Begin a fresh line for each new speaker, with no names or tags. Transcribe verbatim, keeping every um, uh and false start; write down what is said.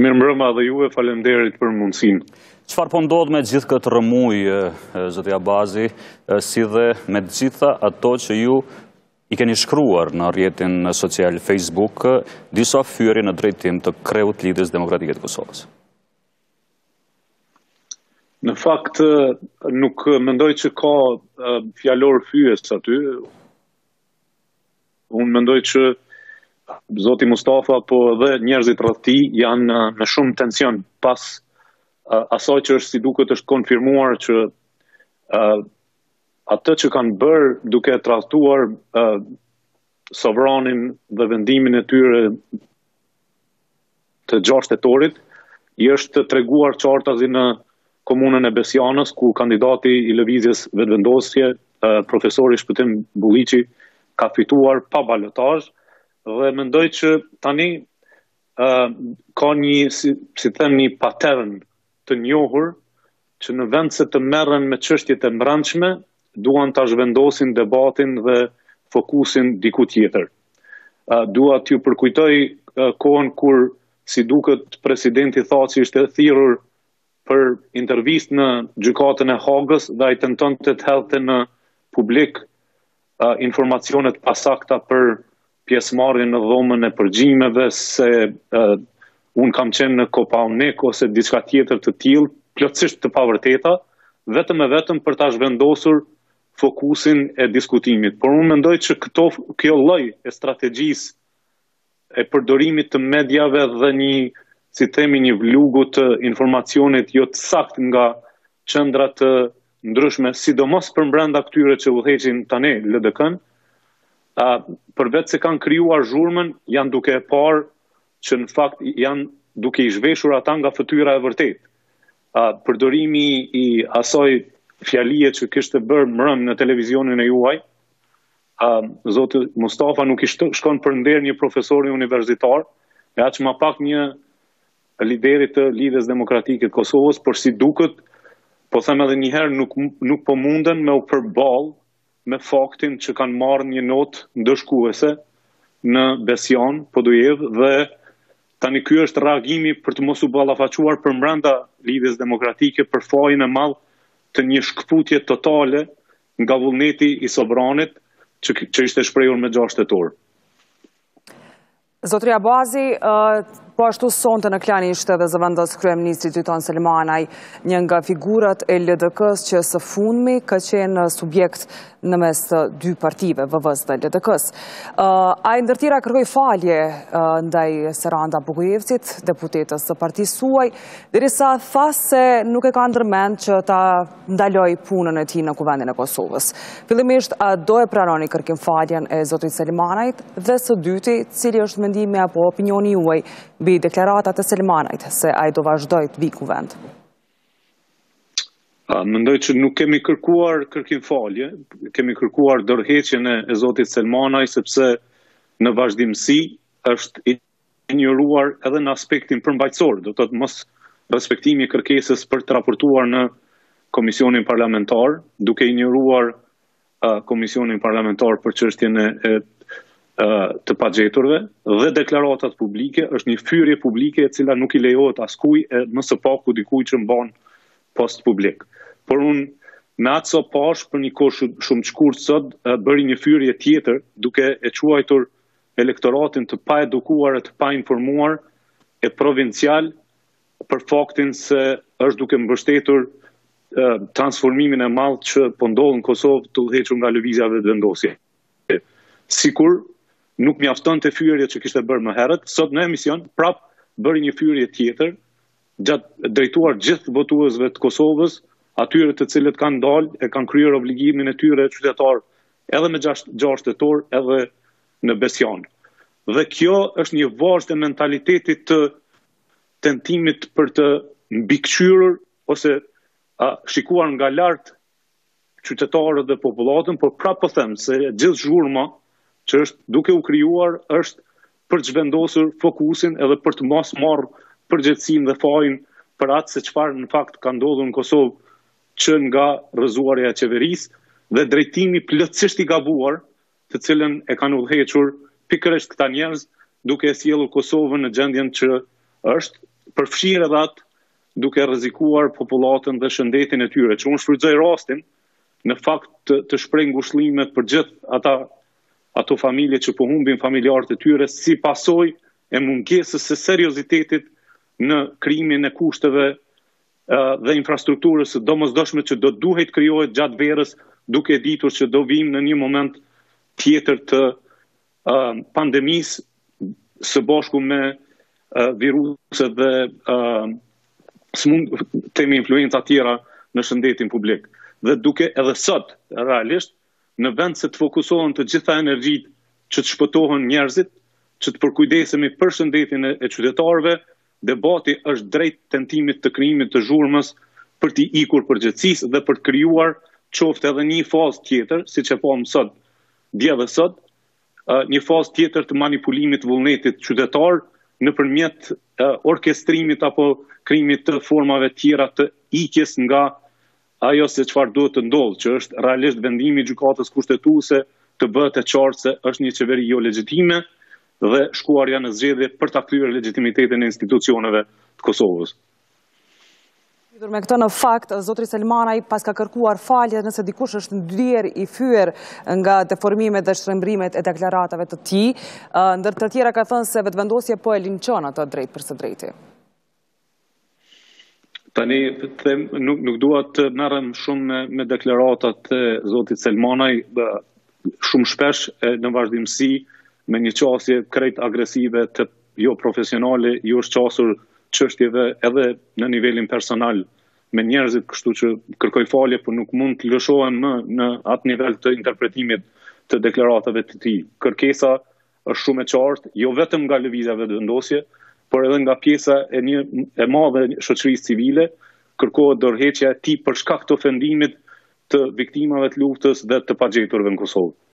Mirëmbrëma dhe juve, faleminderit për mundësinë.
Çfarë po ndodh me gjithë këtë rëmuj, zoti Abazi, si dhe me gjitha ato që ju i keni shkruar në rrjetin social Facebook, disa fyerje në drejtim të kreut Lidhjes Demokratike të Kosovës?
Në fakt, nuk mendoj që ka fjalor fyes aty. Unë mendoj që Zoti Mustafa po dhe njerëzit rreth tij janë në shumë tension pas uh, asaj që është si duket është konfirmuar që uh, atë që kanë bërë duke trajtuar uh, sovranin dhe vendimin e tyre të gjashtë tetorit i është treguar qartazi në komunën e Besianës, ku kandidati i lëvizjes vetëvendosje, uh, profesori Shpëtim Bulliqi, ka fituar pa balotazh. Dhe mendoj që tani uh, ka një, si, si them, një pattern të njohur që në vend se të merren me çështjet e brendshme, duan ta zhvendosin debatin dhe fokusin diku tjetër. Uh, dua t'ju përkujtoj uh, kohën kur, si duket, presidenti tha që ishte thirrur për intervistë në gjykatën e Hagës dhe ai tentonte të hedhte në publik uh, informacionet pasakta për pjesëmarrjen në dhomën e përgjimeve, se uh, unë kam qenë në Kopaunik ose diçka tjetër të tillë, plotësisht të pavërteta, vetëm e vetëm për ta zhvendosur fokusin e diskutimit. Por unë mendoj që këto, kjo lloj e strategjisë e përdorimit të mediave dhe një, si themi, një vlugu të informacionit jo të saktë nga qendra të ndryshme, sidomos përbrenda këtyre që udhëheqin tani L D K-n, Uh, për vetë se kanë krijuar zhurmën, janë duke parë që në fakt janë duke i zhveshur ata nga fytyra e vërtet. Uh, përdorimi i asaj fjalie që kishte bërë mbrëm në televizionin e juaj, uh, zoti Mustafa nuk i shkon për nder një profesori universitar, e aq më pak një lideri të Lidhjes Demokratike të Kosovës, por si duket, po them edhe një herë, nuk, nuk po munden me u përballë me faktin që kanë marrë një notë ndëshkuese në Besian, Podujev, dhe tani ky është reagimi për të mos u ballafaquar përbrenda Lidhjes Demokratike për fajin e madh të një shkputje totale nga vullneti i Sobranit që, që ishte shprehur me gjashtë tetor.
Zotri Abazi, uh... po ashtu sonte në Klan ishte dhe zëvendës kryeministri Tyton Selmanaj, një nga figurat e L D K-s që së fundmi ka qenë subjekt në mes të dy partive, V V-s dhe L D K-s. Uh, a i ndërtira kërkoj falje uh, ndaj Seranda Bukujevcit, deputetës së partisë suaj, derisa tha se nuk e ka ndërmend që ta ndaloj punën e tij në Kuvendin e Kosovës. Fillimisht, a do e pranoni kërkim faljen e zotit Selmanajt, dhe së dyti, cili është mendimi apo opinioni juaj mbi deklaratat e Selmanajt se ai do vazhdoj të vi kuvend?
Mendoj që nuk kemi kërkuar kërkim falje, kemi kërkuar dorëheqjen e zotit Selmanaj, sepse në vazhdimsi është injoruar edhe në aspektin përmbajtësor, do të thotë mos respektimi i kërkesës për të raportuar në Komisionin Parlamentar, duke injoruar uh, Komisionin Parlamentar për çështjen e, e të pagjeturve, dhe deklaratat publike, është një fyrje publike e cila nuk i lejohet askuj e më së paku dikuj që mban post publik. Por unë me atë so pash për një kohë shumë të shkurt sot bëri një fyrje tjetër duke e quajtur elektoratin të pa edukuar e të pa informuar e provincial për faktin se është duke mbështetur transformimin e madh që po ndodh në Kosovë të udhëhequr nga lëvizja vetëvendosje. Sikur nuk mjaftonte fyrja që kishte bërë më herët, sot në emision prap bëri një fyrje tjetër, gjatë drejtuar gjithë votuesve të Kosovës, atyre të cilët kanë dalë e kanë kryer obligimin e tyre qytetar edhe me gjashtë tetor edhe në Besian. Dhe kjo është një vazhdim e mentalitetit të tentimit për të mbikëqyrur ose a, shikuar nga lart qytetarët dhe popullatën, por prapë po them se gjithë zhurma që është duke u krijuar është për të zhvendosur fokusin edhe për të mos marrë përgjegjësinë dhe fajin për atë se çfarë në fakt ka ndodhur në Kosovë që nga rrëzuarja e qeverisë dhe drejtimi plotësisht i gabuar, të cilën e kanë udhëhequr pikërisht këta njerëz duke e sjellur Kosovën në gjendjen që është, përfshirë edhe atë duke rrezikuar popullatën dhe shëndetin e tyre, që unë shfrytëzoj rastin në fakt të, të shpreh ngushëllime për gjithë ata ato familje që po humbin familjarët e tyre si pasojë e mungesës së seriozitetit në krijimin e kushteve uh, dhe infrastrukturës së domosdoshme që do duhet krijohet gjatë verës, duke ditur që do vim në një moment tjetër të uh, pandemisë së bashku me uh, viruset dhe uh, smund temi influenca tjera në shëndetin publik. Dhe duke edhe sot, realisht, në vend se të fokusohen të gjitha energjit që të shpëtohen njerëzit, që të përkujdesemi për shëndetin e, e qytetarëve, debati është drejt tentimit të krijimit të zhurmës për t'i ikur përgjithësisë dhe për të krijuar qoftë edhe një fazë tjetër, siç e pam sot, dje dhe sot, uh, një fazë tjetër të manipulimit vullnetit qytetar nëpërmjet uh, orkestrimit apo krijimit të formave tjera të ikjes nga ajo se çfarë duhet të ndodhë, që është realisht vendimi i gjykatës kushtetuese të bëhet e qartë se është një qeveri jo legjitime dhe shkuarja në zgjedhje për ta kthyer legitimitetin e institucioneve të Kosovës.
Me këto në fakt, zotri Selmanaj pas ka kërkuar falje nëse dikush është ndyer i fyer nga deformimet dhe shtrembrimet e deklaratave të tij, ndër të tjera ka thënë se vetëvendosje po e linçon atë drejt për së drejti.
Tani, them, nuk, nuk dua të merrem shumë me, me deklaratat e zotit Selmanaj, shumë shpesh e në vazhdimsi me një qasje krejt agresive të jo profesionale, jo shqasur çështjeve edhe në nivelin personal me njerëzit, kështu që kërkoj falje, por nuk mund të lëshohem më në atë nivel të interpretimit të deklaratave të tij. Kërkesa është shumë e qartë, jo vetëm nga lëvizja vetëvendosje, por edhe nga pjesa e një e madhe e shoqërisë civile, kërkohet dorëheqja e tij për shkak të ofendimit të viktimave të luftës dhe të pagjeturve në Kosovë.